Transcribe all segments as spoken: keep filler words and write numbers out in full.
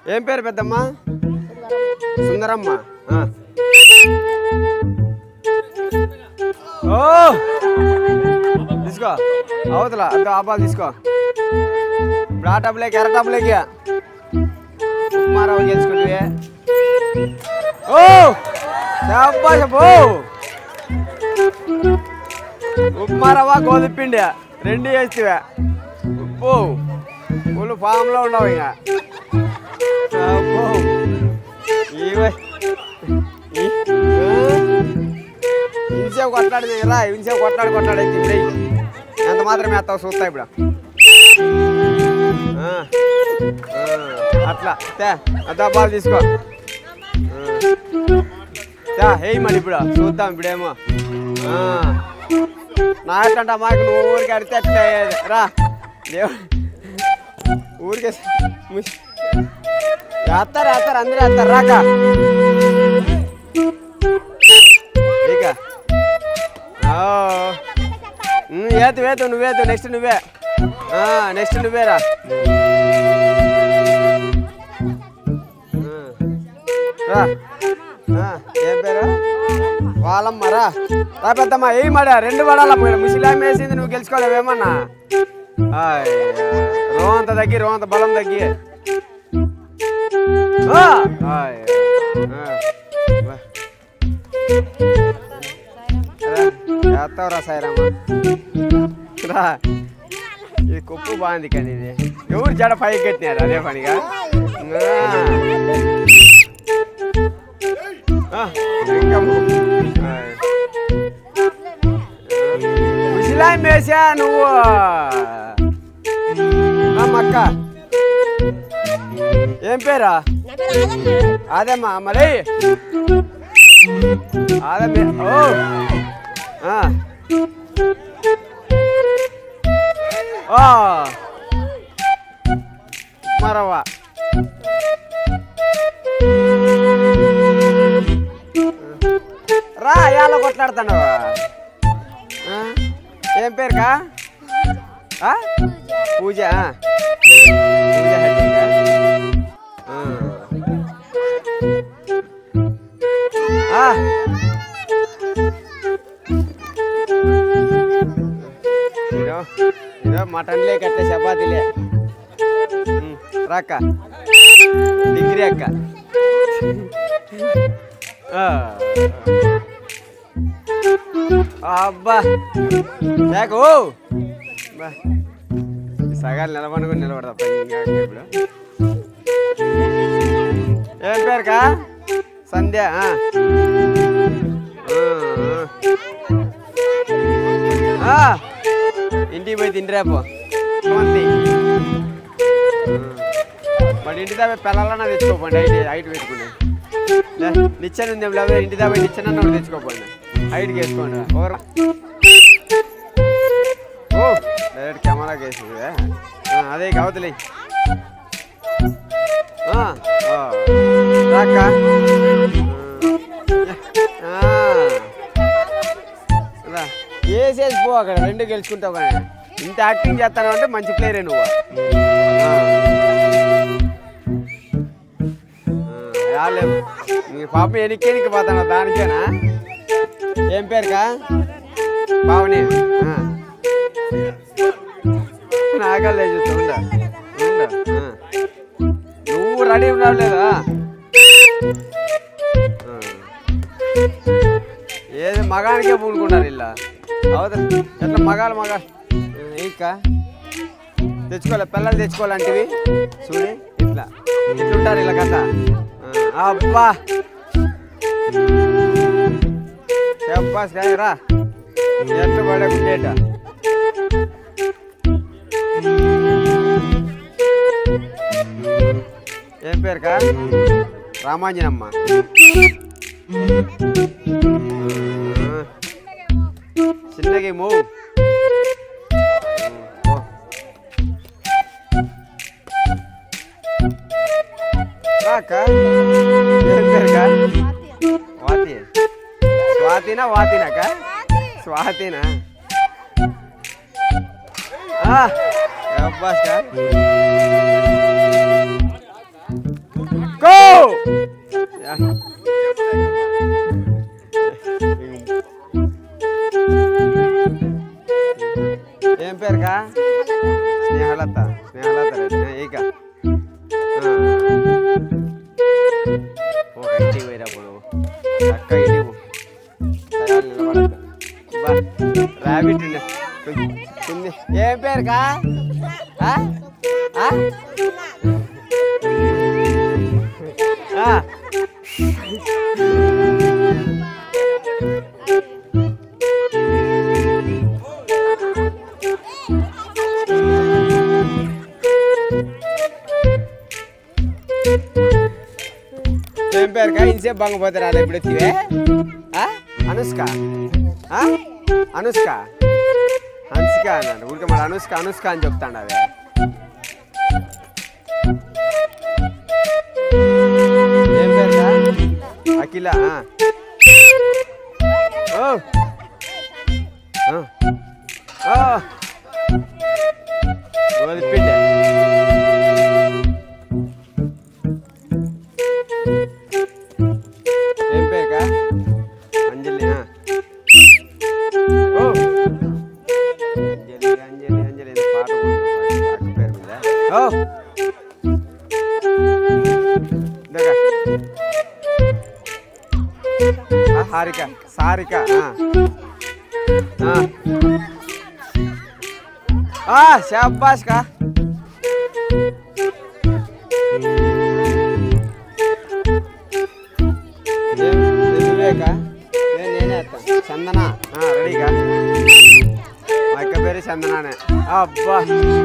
ఏం పేరు పెద్దమ్మ? సుందరమ్మ. ఓ తీసుకో అవతల అంత ఆపాలు తీసుకో. ఇప్పుడు ఆ టబ్లేకి ఎర్ర టబ్లేకి ఉప్మారావు గెలుచుకుంటే ఓ చెప్పో ఉప్మారవ్వ గోధుమ పిండి రెండు వేస్తే ఉప్పు పూలు ఫామ్లో ఉండవు ఇక ఇంసేపు కొట్లాడి రా ఇంసేపు కొట్లాడి కొట్లాడి ఇప్పుడు ఎంత మాత్రం వేస్తావు చూస్తా ఇప్పుడు అట్లా తే అద్దాబాలు తీసుకో తే హేయి మరి ఇప్పుడు చూద్దాం ఇప్పుడేమో నా ఎట్లంట మాకు నువ్వు ఊరికి అడితే అట్లా రా దేవుడు ఊరికే వేస్తారు వేస్తారు అందరూ వేస్తారు రాక ఇక ఏతు వేతు నువ్వేతు నెక్స్ట్ నువ్వే నెక్స్ట్ నువ్వేరా ఏం పేరు వాళ్ళమ్మ రా రా పెద్దమ్మ ఏం మడా రెండు పడాలమ్మ ముసిలాం వేసింది నువ్వు గెలుచుకోలేవేమన్నా రోంత తగ్గి రోంత బలం తగ్గి చేస్తావురా సాయిరామా రా ఇది కొప్పు బాగుంది కానీ ఇది ఎవరు జడ పైకి కట్టినారు అదే పనిగా ముసిలాం వేసా నువ్వు అక్క ఏం పేరా అదేమ్మా మరి అదే ఓ మరవా రా ఎలా కొట్లాడుతున్నావా ఏం పేరుకా పూజ పూజ ఇదో మటన్లే కట్టే చపాతీలే రాక్క డిగ్రీ అక్క అబ్బా లేకు సగాలు నిలబడుకుని నిలబడతా ఇప్పుడు ఏం పేరుకా సంధ్య ఇంటికి పోయి తిండిరేపు మంది మరి ఇంటి దాకా పిల్లలన్నా తెచ్చుకోపోండి హైట్ హైట్ పెట్టుకుని నిచ్చెన ఉంది లేకపోతే ఇంటి దాకా నిచ్చెన తెచ్చుకోపోండి హైట్కి వేసుకోండి ఓవర్ ఓ డైరెక్ట్ కెమెరాకి వేసింది అదే కావతలే రాక వేసేసి పో అక్కడ రెండు గెలుచుకుంటావు కానీ ఇంత యాక్టింగ్ చేస్తాను అంటే మంచి ప్లేయరే నువ్వు నీ పాప ఎనికి ఎనికి పోతాను దానికేనా ఏం పేరుకా బావని నాగలే చూస్తా ఉండ నువ్వు రెడీ ఉన్నావు లేదా ఏది మగానికే పూనుకున్నారు ఇలా అవతల ఎట్లా మగాలు మగా ఇంకా తెచ్చుకోవాలి పిల్లలు తెచ్చుకోవాలంటివి చూడి ఇట్లా ఇట్లుంటారు ఇలా కథ అబ్బా చెప్పాస్ కానీ రా ఎట్లా పడకుండేట ఏం పేరుకా రామాంజనమ్మ చిన్నగా మో రాక ఏం పేరుకా వాతి స్వాతినా వాతినాక స్వాతినా అబ్బాస్ గో ఏం పేరుకా స్నేహలత స్నేహలత ఇక ఒక ఇంటికి పోయినప్పుడు చక్క ఇంటికి నిలబడతా ర్యాబిట్ ఉండే ఏం పేరుకా ఏం పేరుకా ఇంతసేపు బంగపోతే రాలే ఇప్పుడు వచ్చివే అనుష్క అనుష్క హన్సిక అన్నాడు ఊరికే మరి అనుష్క అనుష్క అని చెప్తాడు అవే ఏం పేరుకా అఖిల ఓ వదిలిపెట్టే ఏం పేరుకా అంజలి ఓ అంజలి అంజలి అంజలి పాట పాట పేరు మీద ఓ హారిక సారిక శాబాష్ కా నువ్వేకా నేనే వస్తాను చందన రెడీగా మా అక్క పేరు చందనానే అబ్బా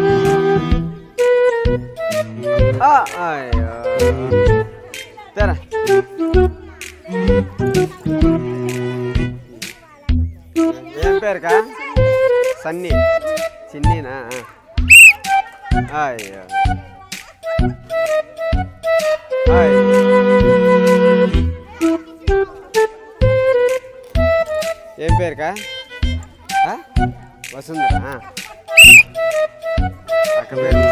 అయ్యో తెరా ఏం పేరుకా సన్నీ చిన్నీనా అయ్యో ఏం పేరుకా వసుంధర అక్క పేరు